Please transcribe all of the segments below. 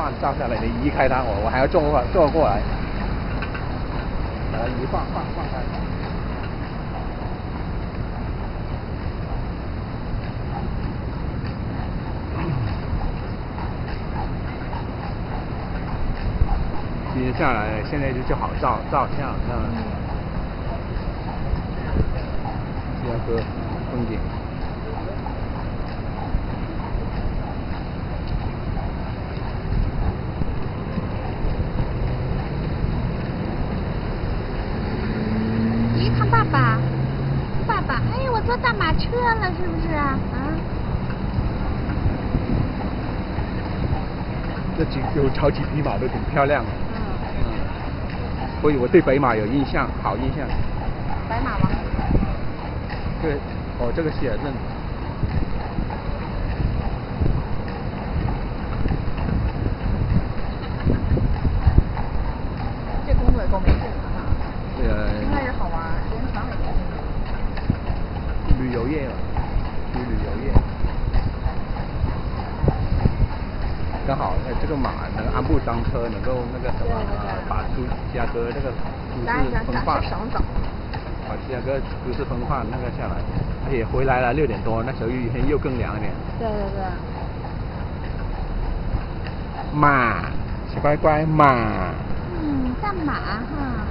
照下来，你移开它，我还要坐过来，把它移放开。接下来现在就好照相，这样。芝加哥风景。 咦，看爸爸，哎，我坐大马车了，是不是啊？啊？ 这有好几匹马都挺漂亮的。所以我对北马有印象，好印象。 白马王子。 对，这个希尔顿。 这工作也够没劲的哈。 对啊。 应该是好玩，人房里面。 旅游业了，旅游业。刚好这个马能安步当车，能够那个什么把芝加哥这个都市风化，把芝加哥都市风化那个下来，而且回来了6点多，那时候天又更凉一点。 对。 马，小乖乖马。 大马哈。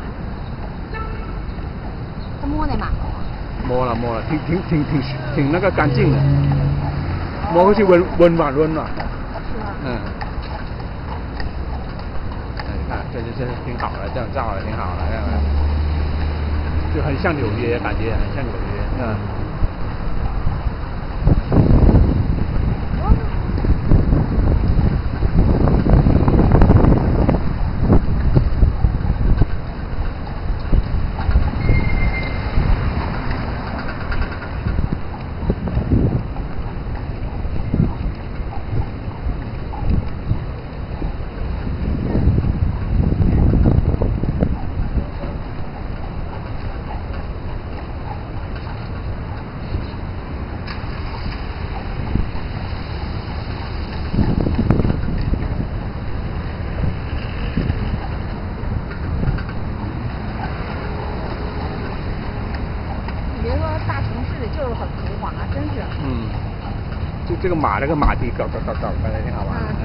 他摸那马了吗？ 摸了，挺那个干净的，摸回去温暖。是吗？你看，这挺好的，这样照的挺好的，这样就很像纽约，感觉很像纽约，就这个马蹄搞，感觉挺好玩。